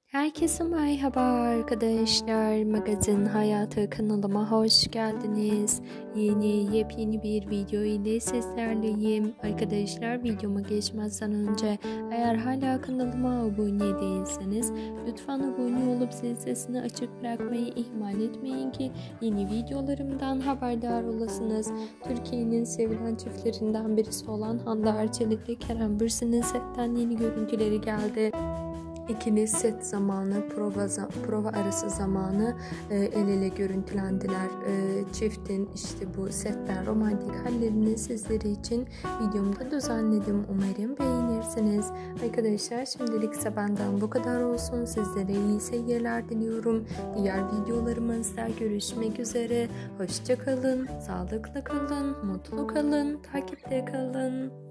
Herkese merhaba arkadaşlar. Magazin Hayatı kanalıma hoş geldiniz. Yepyeni bir video ile sizlerleyim. Arkadaşlar videoma geçmezden önce eğer hala kanalıma abone değilseniz lütfen abone olup zil sesini açık bırakmayı ihmal etmeyin ki yeni videolarımdan haberdar olasınız. Türkiye'nin sevilen çiftlerinden birisi olan Hande Erçel ile Kerem Bürsin'in setten yeni görüntüleri geldi. İkili set zamanı, prova arası zamanı el ele görüntülendiler. Çiftin işte bu setten romantik hallerini sizleri için videomda düzenledim. Umarım beğenirsiniz. Arkadaşlar şimdilik ise benden bu kadar olsun. Sizlere iyi seyirler diliyorum. Diğer videolarımızda görüşmek üzere. Hoşça kalın, sağlıkla kalın, mutlu kalın, takipte kalın.